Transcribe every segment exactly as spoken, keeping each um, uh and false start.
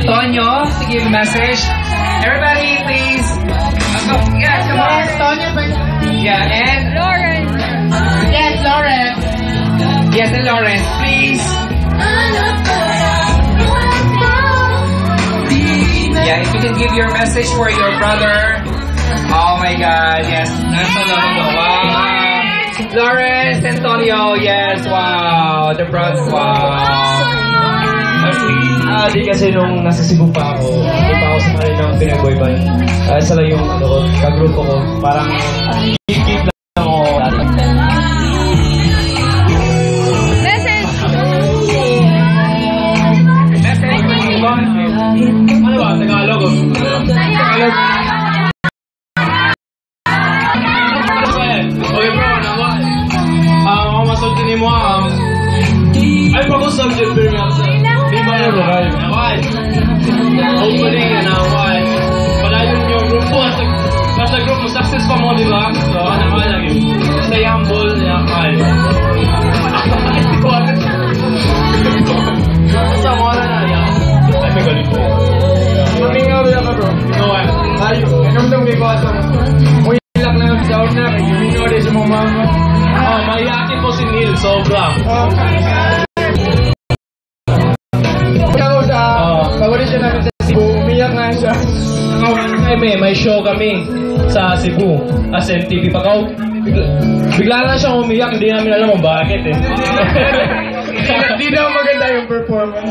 Tonyo to give a message. Everybody, please. Uh, oh, yeah, come on. Yes, Tonyo. Yeah, and Lauren. Yes, Lauren. Yes, and Lawrence, please. Yeah, if you can give your message for your brother. Oh my God, yes. Nasa loob mo. Wow. Lawrence, Antonio, yes, wow. The brother, wow. Ah, di kasi nung nasa Cebu pa ako, hindi pa ako sa kanilang pinag-boy band. Ah, isa lang yung ano ko, kagrupo ko. Parang keep lang ako. Message. Message. Ano ba? Tagalog. Tagalog. Okay bro, nawa. Ah, ako masultin mo ah. Ay, pag-usap dyan, pero di ba yung lokal? Nawal. Hopefully, nawal. Wala yung yung grupo. Basta group mo, success pa mo, di ba? So, nawal lagi. Stay humble, nawal. Hindi ko alam. Basta mo na na, yan. Ay, may galing po. Mamingaw lang ka, bro. Nawal. Ay, anong dong may basa mo? Uy, ilak na yung sound na. Yung rin sa mga mama. Oh, mayakin po si Neil, sobra. Paborito namin sa Cebu, umiyak nga siya. May, may show kami sa Cebu, as M T V Pakaw. Bigla, bigla lang siyang umiyak, hindi namin alam kung bakit eh. Hindi daw maganda yung performance.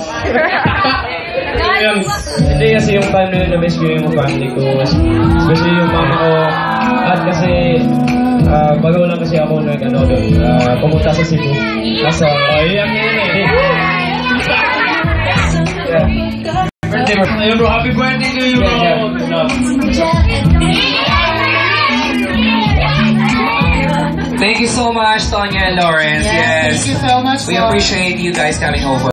Hindi kasi yung time na yun, na-miss ko yung family ko. Kasi yung mama ko, at kasi uh, bago lang kasi ako nag ano doon, uh, pumunta sa Cebu. Nasa, oh, iyak na yun eh. Yeah. Birthday, ayun bro, happy birthday to you bro. Thank you so much, Tonya and Lawrence. Yes, Yes. thank you so much. We for- appreciate you guys coming over.